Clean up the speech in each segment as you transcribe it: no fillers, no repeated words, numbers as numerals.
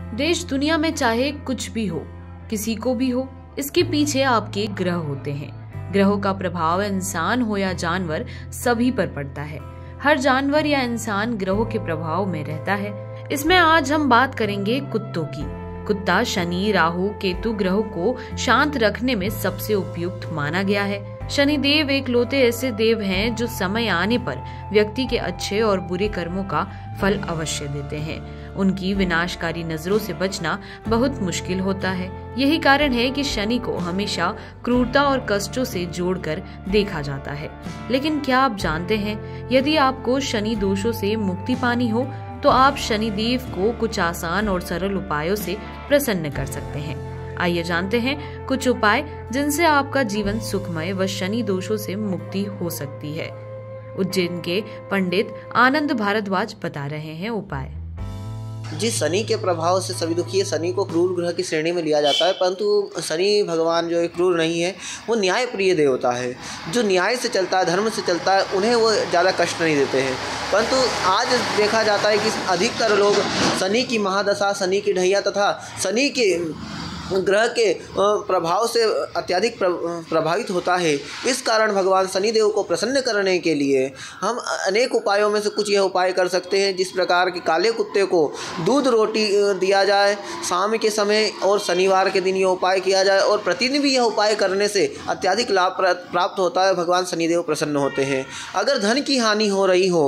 देश दुनिया में चाहे कुछ भी हो, किसी को भी हो, इसके पीछे आपके ग्रह होते हैं। ग्रहों का प्रभाव इंसान हो या जानवर सभी पर पड़ता है। हर जानवर या इंसान ग्रहों के प्रभाव में रहता है। इसमें आज हम बात करेंगे कुत्तों की। कुत्ता शनि, राहु, केतु ग्रहों को शांत रखने में सबसे उपयुक्त माना गया है। शनि देव एकलौते ऐसे देव हैं जो समय आने पर व्यक्ति के अच्छे और बुरे कर्मों का फल अवश्य देते हैं। उनकी विनाशकारी नजरों से बचना बहुत मुश्किल होता है। यही कारण है कि शनि को हमेशा क्रूरता और कष्टों से जोड़कर देखा जाता है। लेकिन क्या आप जानते हैं, यदि आपको शनि दोषों से मुक्ति पानी हो तो आप शनि देव को कुछ आसान और सरल उपायों से प्रसन्न कर सकते हैं। आइए जानते हैं कुछ उपाय जिनसे आपका जीवन सुखमय व शनि दोषों से मुक्ति हो सकती है। उज्जैन के पंडित आनंद भारद्वाज बता रहे हैं उपाय। जी, शनि के प्रभाव से सभी दुखी है। शनि को क्रूर ग्रह की श्रेणी में लिया जाता है, परंतु शनि भगवान जो है क्रूर नहीं है, वो न्याय प्रिय देवता है। जो न्याय से चलता है, धर्म से चलता है, उन्हें वो ज़्यादा कष्ट नहीं देते हैं। परंतु आज देखा जाता है कि अधिकतर लोग शनि की महादशा, शनि की ढैया तथा शनि के ग्रह के प्रभाव से अत्यधिक प्रभावित होता है। इस कारण भगवान शनिदेव को प्रसन्न करने के लिए हम अनेक उपायों में से कुछ यह उपाय कर सकते हैं। जिस प्रकार कि काले कुत्ते को दूध रोटी दिया जाए शाम के समय, और शनिवार के दिन यह उपाय किया जाए, और प्रतिदिन भी यह उपाय करने से अत्यधिक लाभ प्राप्त होता है। भगवान शनिदेव प्रसन्न होते हैं। अगर धन की हानि हो रही हो,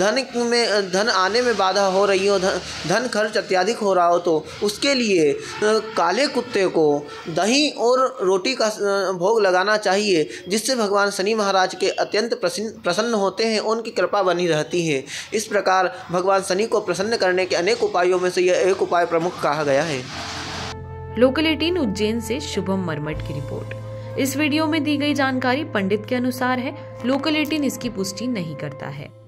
धन आने में बाधा हो रही हो, धन खर्च अत्यधिक हो रहा हो, तो उसके लिए काले कुत्ते को दही और रोटी का भोग लगाना चाहिए, जिससे भगवान शनि महाराज के अत्यंत प्रसन्न होते हैं, उनकी कृपा बनी रहती है। इस प्रकार भगवान शनि को प्रसन्न करने के अनेक उपायों में से यह एक उपाय प्रमुख कहा गया है। लोकल 18 उज्जैन से शुभम मरमट की रिपोर्ट। इस वीडियो में दी गई जानकारी पंडित के अनुसार है। लोकल 18 इसकी पुष्टि नहीं करता है।